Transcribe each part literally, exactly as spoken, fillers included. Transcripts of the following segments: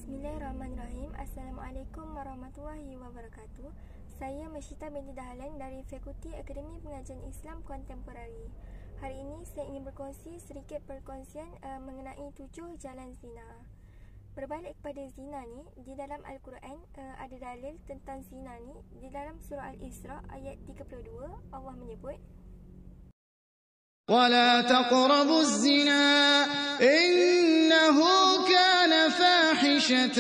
Bismillahirrahmanirrahim. Assalamualaikum warahmatullahi wabarakatuh. Saya Mashita binti Dahlan dari Fakulti Akademi Pengajian Islam Kontemporari. Hari ini saya ingin berkongsi sedikit perkongsian uh, mengenai tujuh jalan zina. Berbalik kepada zina ni, di dalam Al-Quran uh, ada dalil tentang zina ni. Di dalam surah Al-Isra ayat tiga puluh dua, Allah menyebut, وَلَا تَقْرَبُوا الزِّنَا إِنَّهُ كَانَ فَاحِشَةً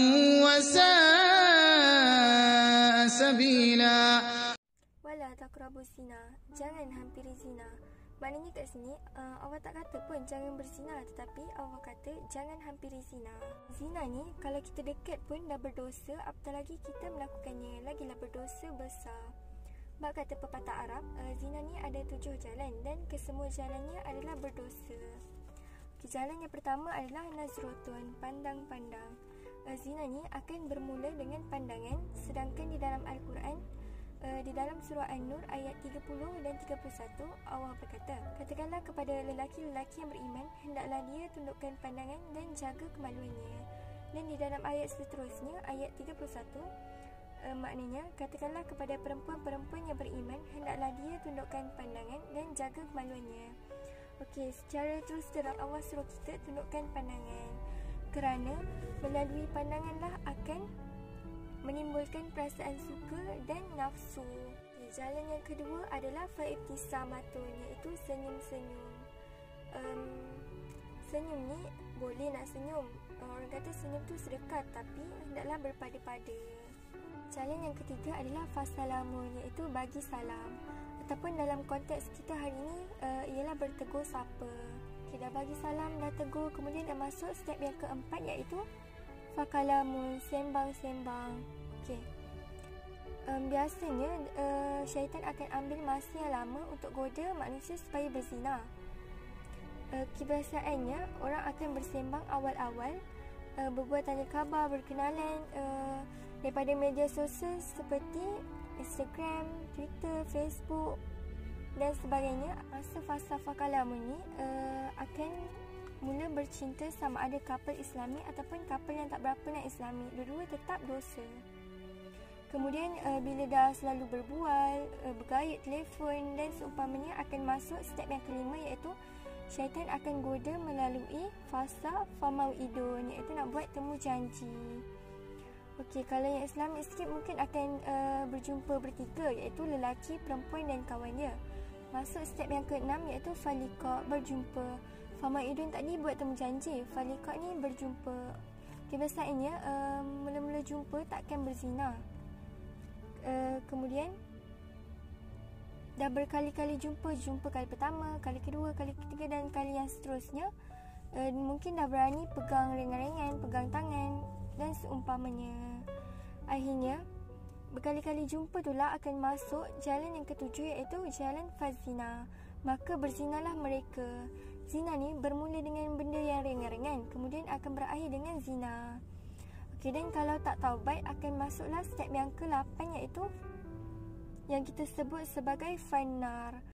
وَسَاءَ سَبِيلًا. Wala taqrabu zina, jangan hampiri zina. Maknanya kat sini uh, Allah tak kata pun jangan berzina, tetapi Allah kata jangan hampiri zina. Zina ni kalau kita dekat pun dah berdosa, apatah lagi kita melakukannya, lagilah berdosa besar. Sebab kata pepatah Arab, uh, zina ni ada tujuh jalan dan kesemua jalannya adalah berdosa. Okay, jalan yang pertama adalah nazrotun, pandang-pandang. Uh, zina ni akan bermula dengan pandangan, sedangkan di dalam Al-Quran, uh, di dalam surah An-Nur ayat tiga puluh dan tiga puluh satu, Allah berkata, katakanlah kepada lelaki-lelaki yang beriman, hendaklah dia tundukkan pandangan dan jaga kemaluannya. Dan di dalam ayat seterusnya, ayat tiga puluh satu, Uh, maknanya, katakanlah kepada perempuan-perempuan yang beriman, hendaklah dia tundukkan pandangan dan jaga kemaluannya. Okey, secara terus terang Allah suruh kita tundukkan pandangan, kerana melalui pandanganlah akan menimbulkan perasaan suka dan nafsu. Okay, jalan yang kedua adalah fa'ibtisamatun, iaitu senyum-senyum. Um, senyum ni boleh nak senyum. Orang kata senyum tu sedekah, tapi hendaklah berpada-pada. Jalan yang ketiga adalah fasalamun, iaitu bagi salam. Ataupun dalam konteks kita hari ini uh, ialah bertegur sapa. Okay, dah bagi salam, dah tegur, kemudian dah masuk step yang keempat, iaitu fakalamun, sembang-sembang. Okay. Um, biasanya uh, syaitan akan ambil masa yang lama untuk goda manusia supaya berzina. Uh, kebiasaannya orang akan bersembang awal-awal, uh, berbuat tanya khabar, berkenalan uh, daripada media sosial seperti Instagram, Twitter, Facebook dan sebagainya. Masa fasa fakalamun ni uh, akan mula bercinta sama ada couple Islami ataupun couple yang tak berapa nak Islami. Dua-dua tetap dosa. Kemudian uh, bila dah selalu berbual, uh, bergayut telefon dan seumpamanya, akan masuk step yang kelima, iaitu syaitan akan goda melalui fasa famauidun, iaitu nak buat temu janji. Okey, kalau yang Islami sikit mungkin akan uh, berjumpa bertiga, iaitu lelaki, perempuan dan kawan dia. Masuk step yang keenam, iaitu falika, berjumpa. Famauidun tadi buat temu janji, falika ni berjumpa. Kebiasaannya uh, mula-mula jumpa takkan berzina. Uh, kemudian dah berkali-kali jumpa, jumpa kali pertama, kali kedua, kali ketiga dan kali yang seterusnya, uh, mungkin dah berani pegang ringan-ringan, pegang tangan dan seumpamanya. Akhirnya berkali-kali jumpa itulah akan masuk jalan yang ketujuh, iaitu jalan fazina. Maka berzinalah mereka. Zina ni bermula dengan benda yang ringan-ringan, kemudian akan berakhir dengan zina. Okey, dan kalau tak taubat akan masuklah step yang ke lapan, iaitu yang kita sebut sebagai fannar.